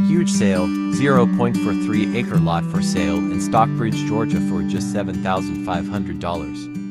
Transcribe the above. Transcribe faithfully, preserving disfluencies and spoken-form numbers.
Huge sale, zero point four three acre lot for sale in Stockbridge, Georgia for just seven thousand five hundred dollars.